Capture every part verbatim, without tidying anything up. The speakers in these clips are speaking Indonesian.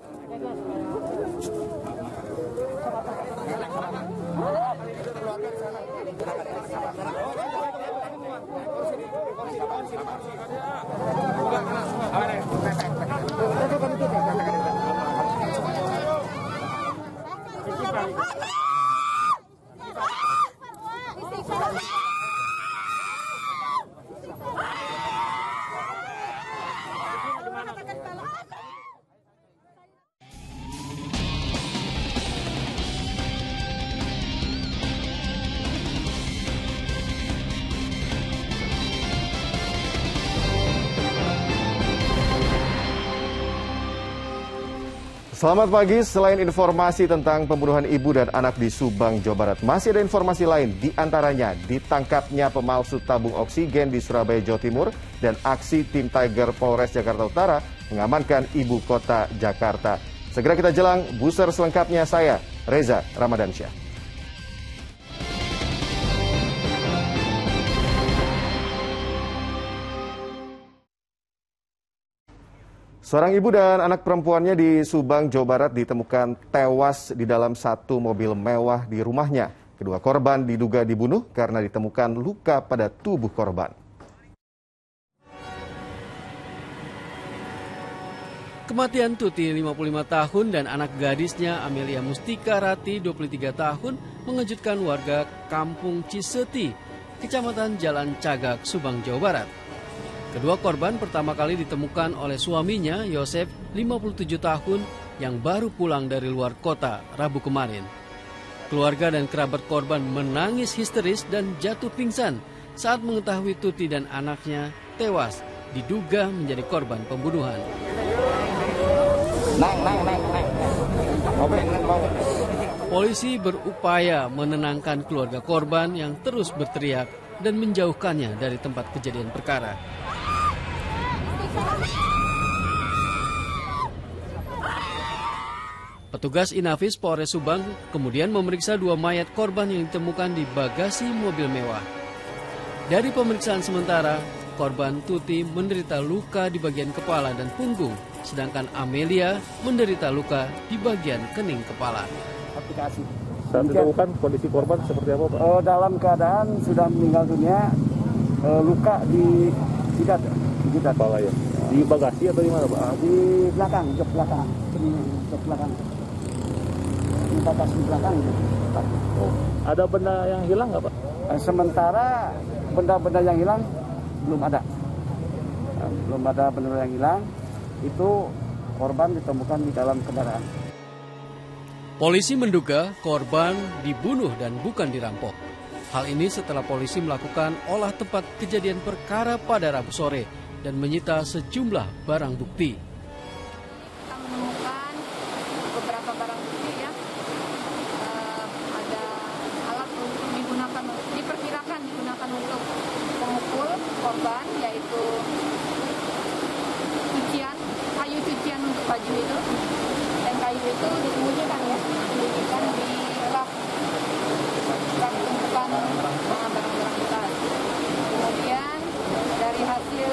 Selamat pagi. Selain informasi tentang pembunuhan ibu dan anak di Subang, Jawa Barat, masih ada informasi lain, di antaranya ditangkapnya pemalsu tabung oksigen di Surabaya, Jawa Timur, dan aksi tim Tiger Polres Jakarta Utara mengamankan ibu kota Jakarta. Segera kita jelang booster selengkapnya, saya Reza Ramadansyah. Seorang ibu dan anak perempuannya di Subang, Jawa Barat ditemukan tewas di dalam satu mobil mewah di rumahnya. Kedua korban diduga dibunuh karena ditemukan luka pada tubuh korban. Kematian Tuti, lima puluh lima tahun, dan anak gadisnya Amelia Mustika Rati, dua puluh tiga tahun, mengejutkan warga Kampung Ciseti, Kecamatan Jalan Cagak, Subang, Jawa Barat. Kedua korban pertama kali ditemukan oleh suaminya, Yosef, lima puluh tujuh tahun, yang baru pulang dari luar kota Rabu kemarin. Keluarga dan kerabat korban menangis histeris dan jatuh pingsan saat mengetahui Tuti dan anaknya tewas, diduga menjadi korban pembunuhan. Polisi berupaya menenangkan keluarga korban yang terus berteriak dan menjauhkannya dari tempat kejadian perkara. Petugas Inafis Polres Subang kemudian memeriksa dua mayat korban yang ditemukan di bagasi mobil mewah. Dari pemeriksaan sementara, korban Tuti menderita luka di bagian kepala dan punggung, sedangkan Amelia menderita luka di bagian kening kepala. Aplikasi. Saat ditemukan kondisi korban seperti apa, Pak? Oh, dalam keadaan sudah meninggal dunia, eh, luka di jidat, jidat. Kepala ya. Di bagasi atau di mana, Pak? Di belakang, jok belakang, jok belakang. Di bagasi belakang. Oh. Ada benda yang hilang nggak, Pak? Eh, sementara benda-benda yang hilang belum ada. Eh, belum ada benda yang hilang. Itu korban ditemukan di dalam kendaraan. Polisi menduga korban dibunuh dan bukan dirampok. Hal ini setelah polisi melakukan olah tempat kejadian perkara pada Rabu sore dan menyita sejumlah barang bukti. Kita menemukan beberapa barang bukti ya, uh, ada alat untuk digunakan, diperkirakan digunakan untuk memukul korban, yaitu cucian, kayu cucian untuk baju itu, dan kayu itu disembunyikan ya, disembunyikan di rak, rak tumpukan barang-barang bekas. Kemudian dari hasil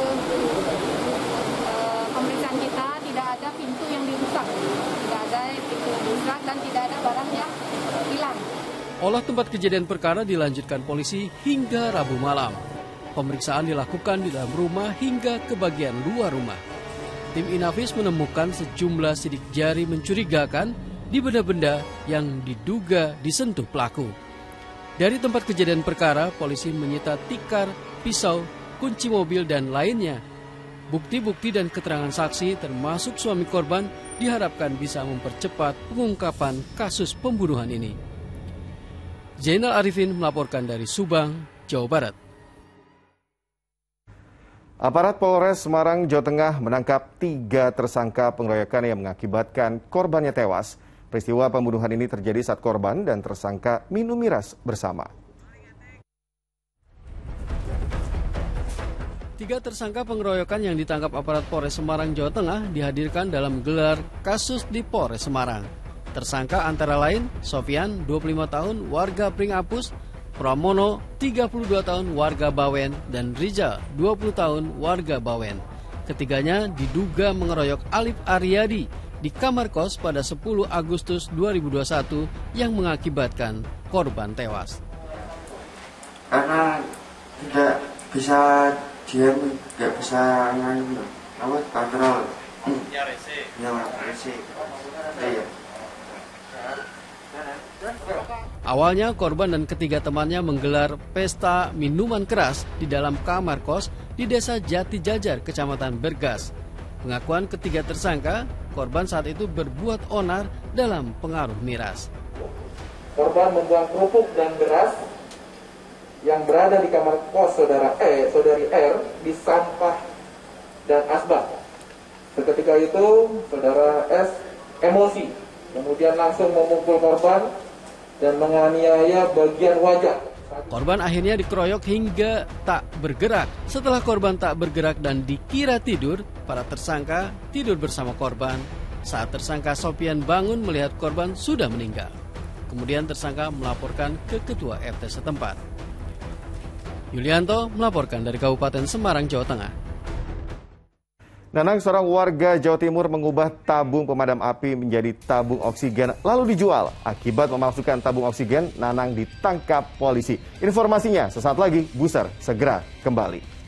uh, pemeriksaan kita tidak ada pintu yang dirusak, tidak ada pintu yang dirusak dan tidak ada barang yang hilang. Olah tempat kejadian perkara dilanjutkan polisi hingga Rabu malam. Pemeriksaan dilakukan di dalam rumah hingga ke bagian luar rumah. Tim Inafis menemukan sejumlah sidik jari mencurigakan di benda-benda yang diduga disentuh pelaku. Dari tempat kejadian perkara, polisi menyita tikar, pisau, kunci mobil, dan lainnya. Bukti-bukti dan keterangan saksi termasuk suami korban diharapkan bisa mempercepat pengungkapan kasus pembunuhan ini. Zainal Arifin melaporkan dari Subang, Jawa Barat. Aparat Polres Semarang, Jawa Tengah menangkap tiga tersangka pengeroyokan yang mengakibatkan korbannya tewas. Peristiwa pembunuhan ini terjadi saat korban dan tersangka minum miras bersama. Tiga tersangka pengeroyokan yang ditangkap aparat Polres Semarang, Jawa Tengah dihadirkan dalam gelar kasus di Polres Semarang. Tersangka antara lain Sofian, dua puluh lima tahun, warga Pringapus, Pramono, tiga puluh dua tahun, warga Bawen, dan Rizal, dua puluh tahun, warga Bawen. Ketiganya diduga mengeroyok Alif Aryadi, di kamar kos pada sepuluh Agustus dua ribu dua puluh satu yang mengakibatkan korban tewas. Karena tidak bisa diam, tidak bisa nganu, apa kontrol. Ya rese. Ya rese. Iya. Awalnya korban dan ketiga temannya menggelar pesta minuman keras di dalam kamar kos di Desa Jati Jajar, Kecamatan Bergas. Pengakuan ketiga tersangka, korban saat itu berbuat onar dalam pengaruh miras. Korban membuang kerupuk dan beras yang berada di kamar kos saudara E, saudari R di sampah dan asbak. Seketika itu saudara S emosi, kemudian langsung memukul korban dan menganiaya bagian wajah. Korban akhirnya dikeroyok hingga tak bergerak. Setelah korban tak bergerak dan dikira tidur, para tersangka tidur bersama korban. Saat tersangka Sopian bangun melihat korban sudah meninggal. Kemudian tersangka melaporkan ke ketua R T setempat. Yulianto melaporkan dari Kabupaten Semarang, Jawa Tengah. Nanang, seorang warga Jawa Timur mengubah tabung pemadam api menjadi tabung oksigen lalu dijual. Akibat memalsukan tabung oksigen, Nanang ditangkap polisi. Informasinya sesaat lagi, Buser segera kembali.